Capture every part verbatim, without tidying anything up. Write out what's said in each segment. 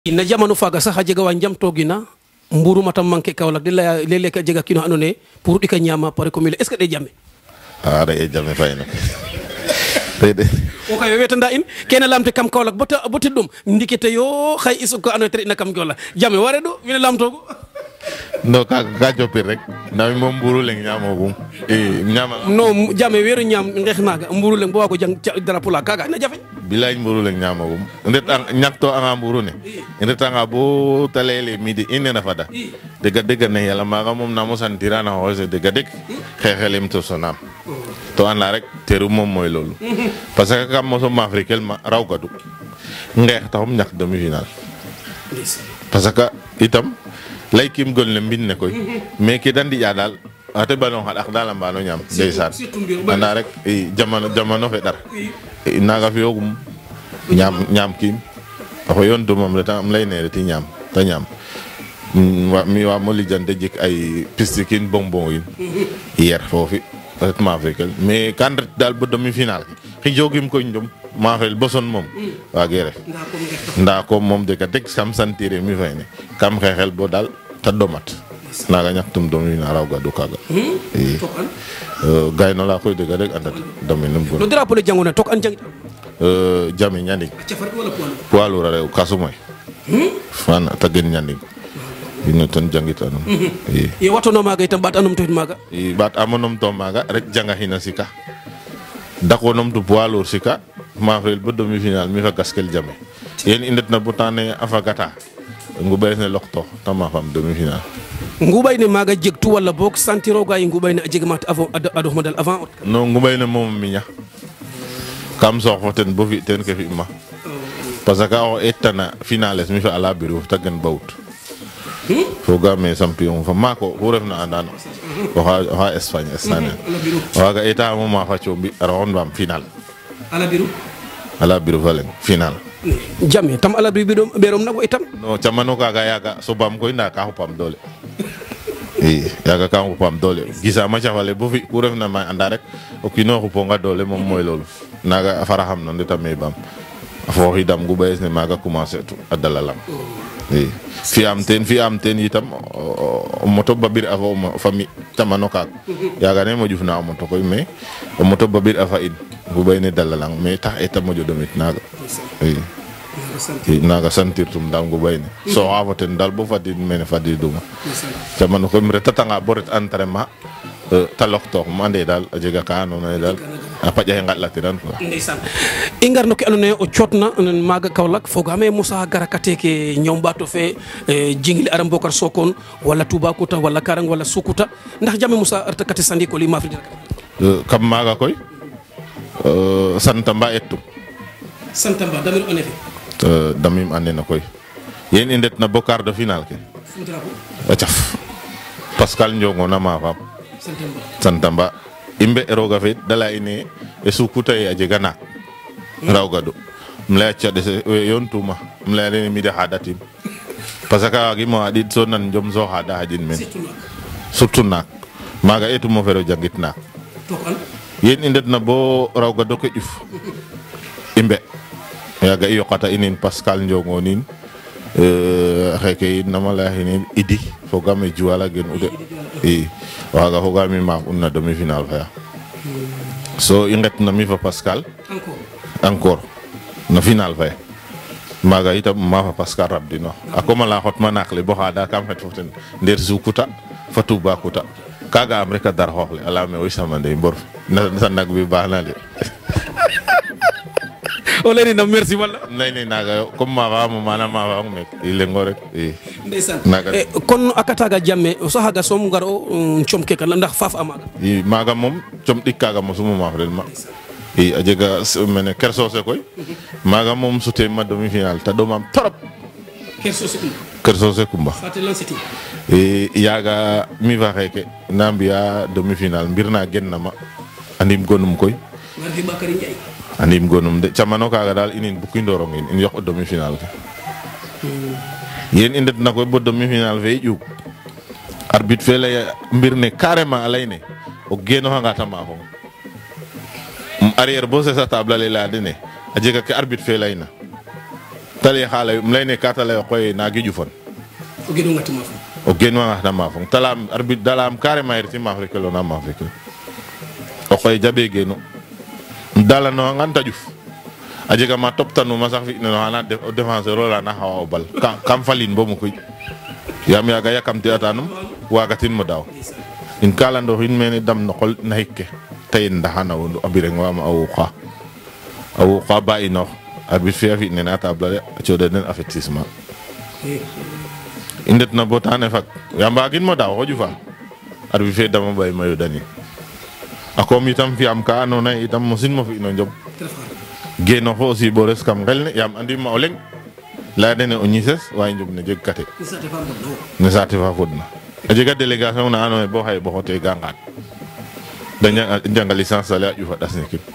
na jamano faga sax a jega wa njamtogina mburu matam manqué Kaolack de leya leeg-leeg a jega kino ando naye pour ɗika ñama pare comme est ce que ɗe jame a re jame fayna tede o kay wetanda in kene lamte kam Kaolack bota boti ɗum ndikete yo xay isu ko ando naye te ina kam Kaolack jame ware ɗo wine lamtogo no ka ka jopir rek nami moom mburu leng ñamogum i ñama no jame weru ñam ngeex naga mburu leng bo wago jang drapeau la kaga na jafe bilay mburu leng ñamogum ndet ñakto anga mburu ne ndetanga bo talele midi ine na fada dega dega ne yalla maga moom na mo santira na hoose dega deg xexelem to sonam to an la rek teru moom moy lolu parce que kam mo so ma afrikel ma raw gadu ngeex taxum ñak demi final parce que itam lay kim gol le mbin ne koy mais ki dan di ja dal ate balon xal ak dala mbano ñam ndeysaan anda rek jamono jamono fe dar naga fi yogum ñam ñam kim ko yon do mom le tam lay ne ti ñam ta ñam wa mi wa mo li jande jik ay pistikin bonbon yi hier fofi traitement avec mais kan dal bu demi final ki jogim ko ndum ma fel boson mom wa gere nda ko mom de ka tek sam santire mi fayne kam xexel bo dal ta domat naga ñaktum domi na raw ga du kaga e euh gayno la koy de ga rek andat domi num go no drapeau le jangona tok an jang euh jami ñandi poilu rew kasumoy fan ta gen ñandi ino tan jangitanum e e watono maga itam bat anum to maga e bat amonom to maga rek janga hina sika dako nom to poilu sika ma fel bo demi final mi fa gaskel jame yen indet na butane afagata ngubay ne lokto tama fam demi final ngubay ne maga jegtu wala bok santiro ga ngubay ne jegmat avant ado modal avant no ngubay ne mom miña kam so xoten bo fi ten ke fi ma parce que o etana finales mi fa ala biru tagen bawut fo ga me champion fa mako ho refna andano o ha ha Espagne Espagne waga eta mo ma fa ciombi rawon bam final ala biru ala biru valen final jame tam ala biru berom nako itam no chamano kaga yaga so bam koy nda ka hopam dole e yaga ka hopam dole gisa ma chafale bo fi ku refna ma anda rek o kino hoponga dole mom moy lolu naga faraham non de tamé bam fo hidam gu bays ne maga commencer tu adalalam e fi am ten fi am ten itam moto babir avo fami chamano kag yaga ne mo jufna moto koy mais moto babir afa id gu bay ne dalalang mais tax eta mo jodomit naga e naga sentir tum dal gu bay ne so avoten dal bo fadi mene fadi duma chamano ko mi retatanga boret entraînement talok tok mande dal jega ka no dal apa jaay ngat latiran quoi ndeysan ingar no ke andone o ciotna maga Kaolack fogame Moussa garakate ke ñom bato fe jingli aram bokar sokon wala Touba Kouta wala Karang wala Sukuta ndax jame Moussa artakate sandi ko li ma fi kam maga koy santamba etu santamba damir en effet damim ande na koy yen indet na bokar de final ke acaf Pascal Ndiongo na ma fam santamba santamba imbe eroga fe dala ine e Sukuta e ajegana rawgado mla cia de yontuma mla ne mi de hadatim parce que agi mo adi so nan jom so hada hadin men surtout nak maga etu mo fero jangitna yen indet na bo rawgado ko if imbe yaga yokata inin Pascal Ndiongo nin euh xeke namala hinin idi fogame juwala gen ude e waga fogami ma unna demi final fa so inget na mi fa Pascal encore encore na final fa maga itam ma fa Pascal rabdino akoma la hot manakle bo hada kam het foten der Sukuta fa Touba Kouta kaga am rek dar xoxle ala me way sama ndey mbor na sanak bi baxna de o leni na merci wala nay nay naga comme ma va mo mana ma va mek ile ngorek e ndeysan e kon akataga jamme so haga som ngaro chomke kala ndax faf amaga i maga mom chom dikkaga mo suma ma vraiment e ajega mene kerso se koy maga mom sute ma demi final ta do mam torop kerso se kumba kerso se kumba fatel lanceti e yaga mi va reke nambia demi final mbirna gennama andim gonum koy ngarfi Bakary Ndiaye andim gonum de chamano kaga dal inin bukki ndorong in yok demi final yen indet na koy bo demi final fe juk arbitre fe lay mbirne carrément alayne o geno hanga tama ko arrière bo se sa table la dene ajega ke arbitre fe layna tali xala um lay ne ka tala koy na gi jufon o genu ngati ma fa o genu ngata ma fa talam arbitre dalam carrément irti ma afrique lo na ma afrique o koy jabe genu dala no nganta juf a jega ma top tanu ma sax fi no ana défenseur la na hawa bal kam falin bo mu koy yam ya ga yakam ti atanum wagatin mo daw in kala ndo hin meni dam no xol na hikke tay ndahana wondu abire ngwama awu kha awu kha ba ino arbitre fi ne na table ci de den avertissement indet na botane fak yamba gin mo daw hoju fa arbitre dama bay mayo dani akom itam fi am ka anona itam mosin mo fi no job geno fo aussi bo res kam ngelne yam andi ma oleng la dene o nyises way job ne jeg kate ne sati fa fodna a jega délégation na ano bo hay bo hote gangat daña janga licence sala yu fa das ne kip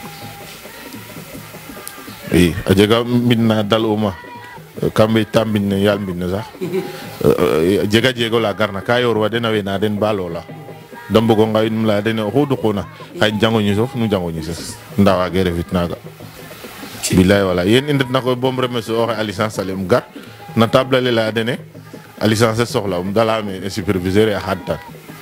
i a jega minna dal uma kambe tambin ne yal min sax jega jego la garna ka yor wa dena we na den balola dambo go ngay num la dene hodu khona hay jango ñu sof nu jango ñu ses ndawa gere fitnaga billahi wala yen indet nako bom remes o a licence salem gar na table le la dene a licence soxla um dala me superviseur ya hadta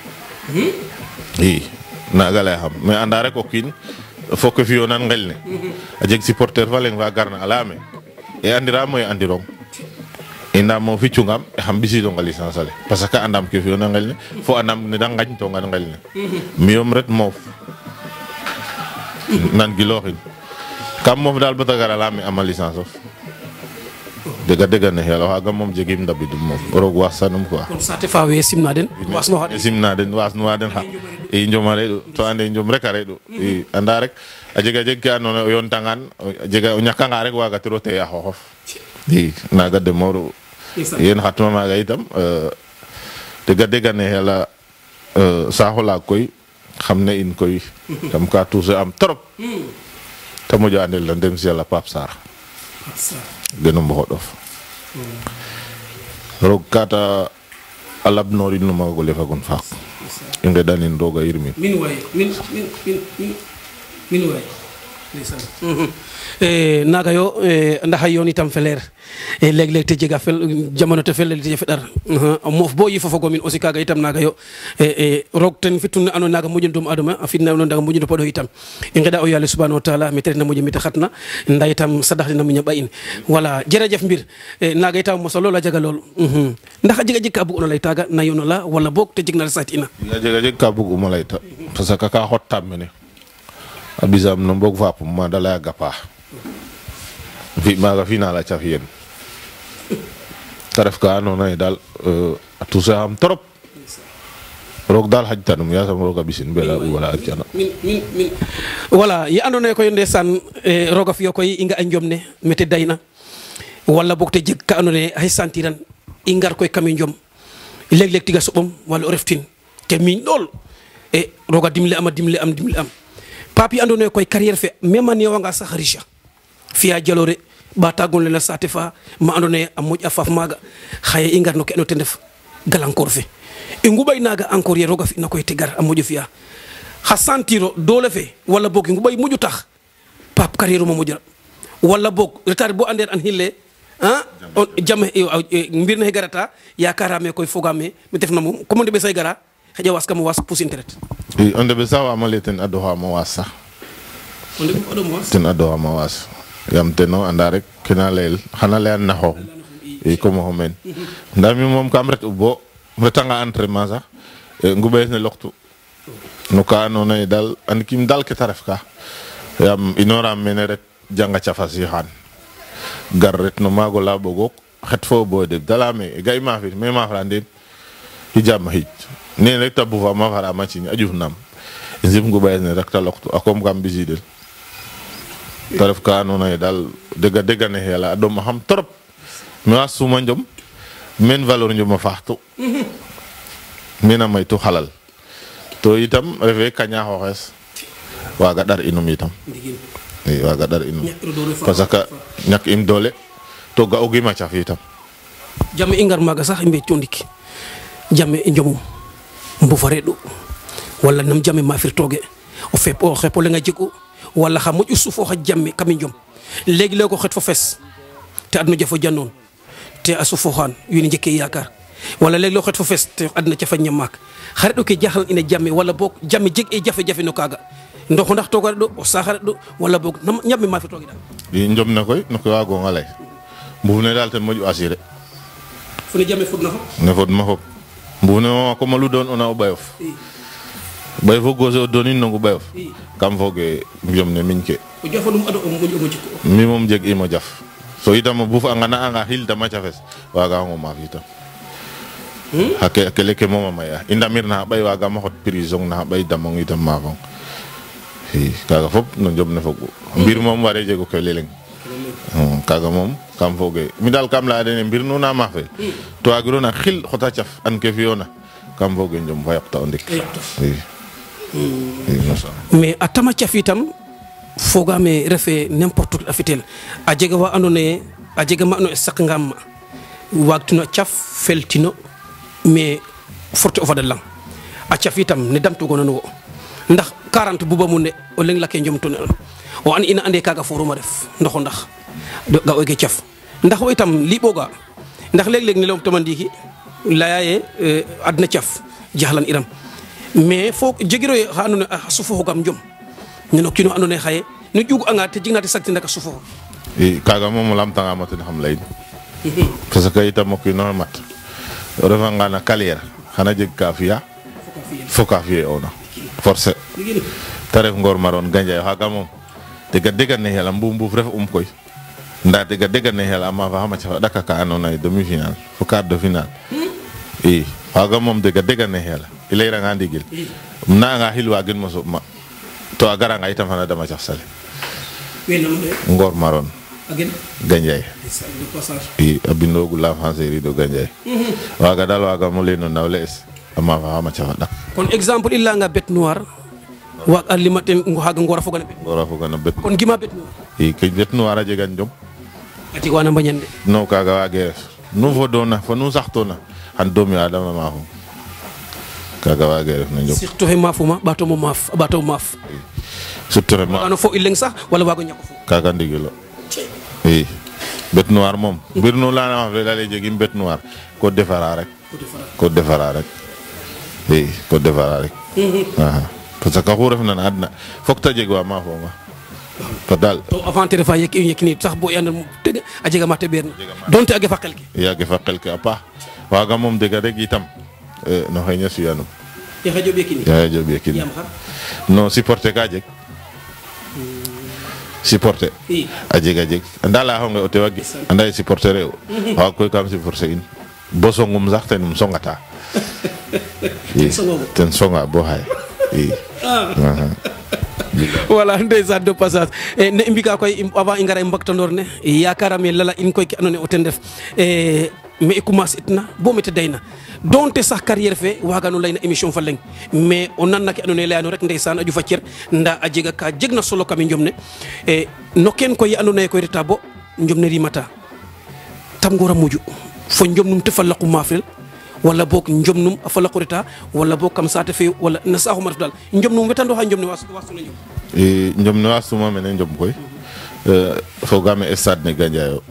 i na gala xam mais andare ko kin fokk fi yonan ngelne a jeg supporter fa len wa garna alame e andira moy andirong ina mo fi cungam e xam bisi do ngal licence ale parce que andam ke fi yonan ngelne fo andam ne da ngagn to ngal ngelne miom ret mof nan giloxin kam mof dal bata gara la mi amal licence of dega dega ne yalla waga mom jegim dabidum mom rog wasanum quoi kon sate fa we simna den wasno hade simna den wasno waden ha e njomare do to ande njom rek are do e anda rek a jega jeg ka non yon tangan jega o nyakanga rek waga tiro te ya xof di naga de moro yen hatuma ma ga itam euh dega dega ne yalla euh sa xola koy xamne in koy tam ka touser am trop tamo jandel la dem ci yalla pap sar genum bo dof rog kata alab nori no ma go lefa gon fa inde danin doga irmi min way min min min min way lisan eh naga yo ndax yon itam feler e leg leg te jega fel jamono te fel te fedar mof bo yi fofago min aussi kaga itam naga yo e rog ten fitun ando naga mujun dum aduma fitna non daga mujun podo itam e ngeda o yalla subhanahu wa ta'ala mi tere na mujun mi ta khatna nday itam sadax dina munya bayin wala jerejef mbir naga itam mo solo la jaga lol ndax jega jikka bu on lay taga na yono la wala bok te jigna satina la jega jikka bu mo lay ta parce que ka hotam ne abizam no bok fa ma dala gapa fi maga final a chafien taref ka no nay dal euh tout ça am trop rok dal hajtanum ya sam roga bisin bela wala arjana min min min wala yi andone ko yonde san roga fiyo koy inga a njomne mete dayna wala bokte jeg ka andone ay sentiran ingar koy kami njom leg leg tiga sobom wala reftin te min dol e roga dimle am dimle am dimle am papi andone koy carrière fe même ni wanga sax richa fiya jalore ba tagol la sate fa ma andone am moj afaf maga xaye ingar no ke no tendef galankor fe e ngubay naga encore ye roga fi nakoy tegar am mojo fiya ha santiro dole fe wala bok ngubay muju tax pap carrière mo mojo wala bok retard bo ander an hille han jam mbir na garata yakara me koy fogame mi def na mum commande be say gara xaja was kam was pousse internet e onde be sawa amaleten adoha ma wasa onde ko do mo was ten adoha ma was yam teno anda rek kena leel xana leyan na xoox e comme homen nda mi mom kam ret bo retanga entraînement sax ngubes ne loktu no ka no nay dal an kim dal ke taref ka yam inora mene ret janga chafasi han gar ret no mago la bogo xet fo bo de dala me gay ma fi me ma frande hijam hij ne rek tabu fa ma fara ma ci aju nam zim ngubes ne rek ta loktu akom kam bisidel taref ka no nay dal dega dega ne yalla do ma xam trop mi was suma njom men valeur njom faxtu mena may tu halal to itam refe kanya xoxes waga dar inum itam i waga dar inum parce que ñak im dole to ga ogi ma ciaf itam jamme ingar maga sax imbe condiki jamme njomum mbu faredo wala nam jamme ma fir toge o fep o xepo le nga jiko wala xam mu suufo xa jamme kami njom legi lego xet fo fes te adna jafo jannoon te a sufoxaan wiin njëkkee yaakaar wala léeg loo xet fo fes te adna cafa ñam maak xare ɗo ke jaxlan ina jamme wala boog jamme jeg e jafe-jafe no kaaga ndoxu ndax toogaɗe ɗo o saxaret ɗo wala boog ñamme ma fi toogiɗa i njom na koy no ke waagonga lay mbuuf ne daal ten moƴu assuré fu ne jamme fodna fop ne fodma fop mbuuf ne moom a koma lu doon ona o ɓayof ɓayof o gose o doonin nongu ɓayof kam fooge njom ne miñ ke o jafo ɗum aɗo o moƴo mo jikko mi moom jeg imo jaf so itam o buuf a ngana anga xil tama cafes waaga ngo maaf itam xa kele ke moom a maya i ndamir na xa ɓay waagama xot prison na xa ɓay damong itam maafong i kaaga fop no njom ne fogu mbir moom ware jego ke leleng kaaga moom kam fooge mi daal kam laya dene mbir nu na maaf fe to waagirona xil xota caf an ke fi'oona kam fooge njom fa yoqta o ndik i mais a tama caf itam fogaame refe n'importe a fitel a jega wa andoona yee a jega ma andoona yee saqangaam ma waagtino caf feltino mais forte o fada lang a caf itam ne damtugoona no wo ndax quarante buba mu ne o leng lake njomtone o an ina ande kaaga foruma ref ndoxo ndax ga oge caf ndax wo itam liɓoga ndax leeg-leeg ne leyom tama ndiiki laya ye adna caf jaxlan iram mais fo jegiro ye xa andoona yee a sufoxogam njom neno kiino andoona yee xaye no ƴug'anga te jegna te sagtin rek a sufoxo i kaaga moom o lamtangam o ten xam layin parce que itam o kiino mat o refanga na carrière xana jeg ka fi'a fo ka fi'e'oona forcé te ref Ngor Maron Gandiaye xaaga moom dega dega ne xel a mbuuf mbuuf ref um koy ndaa dega dega ne xel a maafa xama cafa ɗaka ka andoona yee demi final fo quart de final i xaaga moom dega dega ne xel i layiranga ndigil um na'anga xil waagin mo soɓ ma to a garanga itam xana dama caf sale Ngor Maron Gandiaye i a bindoogu l'enfant série de Gandiaye waaga daal waaga mo lay no nawle es a maafa xama cafa ɗak kon exemple i layanga bête noire waag a lima ten xaaga Ngor a fogana bête Ngor a fogana bête kon gima bête noire i ke bête noire a jegan jom a jeg wana mbañan de non kaaga waage ref nu fodoona fo nu saxtoona xan doomi adama maafum kaaga waage ref no njom surtout xe maafuma ɓaato mo maaf a ɓaato maaf surtout re ma ano fo i leng sax wala waago ñako fo kaaga ndigilo i bête noire moom mbir nu lana maaf le dale jegim bête noire ko defara rek ko defara rek i ko defara rek parce que xu refna na adna fok ta jeg wa maafonga to daal to avant te refa yek yekini sax bo yanda teg a jega ma te ɓeerna donte a gefa qel ke yaage fa qel ke a paax waaga moom dega rek itam no xeña suyanum yaxa joɓ yekini yaxa joɓ yekini yam xar non supporter ka jeg supporter a jeg a jeg anda layaxonge o tewa gis anda ye supporter e o waag koy kam supporter in bo songum sax ten um songata i ten songa bo xaye i voilà ndeysaan de passage ne i mbika koy avant i ngara i mbaktandoor ne yakarame lala in koy ke andoona yee o ten ref me i commencer itna bo mete dayna donte sax carrière fe waagano layna émission fa leng mais o nanna ke andoona yee layano rek ndeysaan a jufa cer ndaa a jega ka jegna solo kam i njom ne no ken koy andoona yee koy reta bo njom ne rimata tam Ngor a moƴu fo njom num te fa laqu maafrel wala boog njom num a fa laqu reta wala boog kam saate fe wala na saaxuma ref daal njom num wetandooxa njom ne wasuna njom i njom ne wasuma mene njom koy fogaame stade ne Gandiaye yo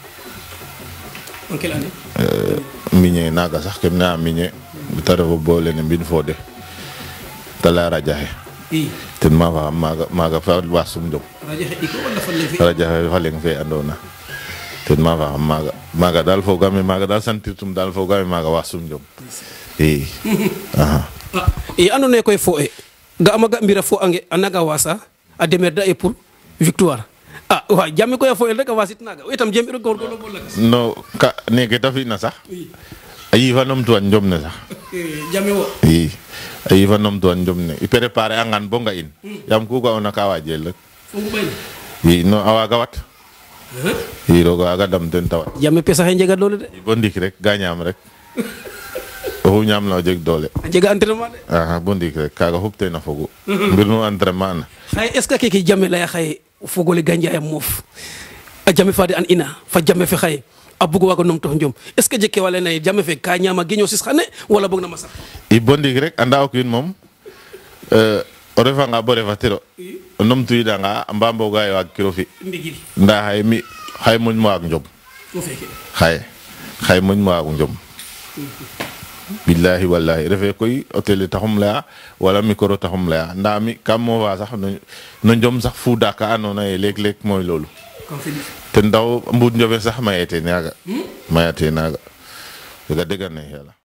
en quelle année miñe naaga sax kem ne a miñe ta refo bo lene mbin Fodé ta laya Radiaxe i ten ma faxam maaga maaga fa wasum njom Radiaxe ɗiko wala fa leng fe Radiaxe fa leng fe andoona ten ma faxam maaga maaga daal fogaame maaga daal santirtum daal fogaame maaga wasum njom i ah e andoona yee koy fo e ga'aam a ga' mbir a fo ange a naga wasa a demerda e pour victoire ah wa jami koy a fo el rek a wasit naaga o itam jeem i goorgoorlu bo lakas no ka neke ta fi'na sax a yiifa numtuwan njom ne sax jami wo i a yiifa numtuwan njom ne i préparer angan bo nga in yaam ku ga'oona ka waajel rek fo nguɓayne i no a waaga wat i roog a waaga dam ten ta wat jami pesa xe njega doole de bo ndik rek ga ñaam rek oxu ñaamna o jeg doole a jega entraînement de aha bo ndik rek kaaga xup teen a fogu mbir nu entraînement na xaye est ce que keke jame laya xaye fogole Gandiaye a moof a jame fa de an ina fa jame fe xaye a bug waago numtoox njom est ce que jeg ke wa layna ye jame fe ka ñaama geño sis xane wala boog na ma sax i bo ndik rek anda o kiin moom o refanga bo refatiro o numtuwiidanga a mba mbooga ye waagkiro fi ndigil ndaa xaye mi xaye moƴ mo waag njom xaye xaye moñ mo waago njom billahi wallahi refe koy o télé taxum laya wala micro taxum laya nda mi kam mo wa sax no njom sax fuuda ka andoona yee leeg-leeg mooy loolu te ndaw mbuud njobe sax mayete naaga mayate naaga dega dega ne yàlla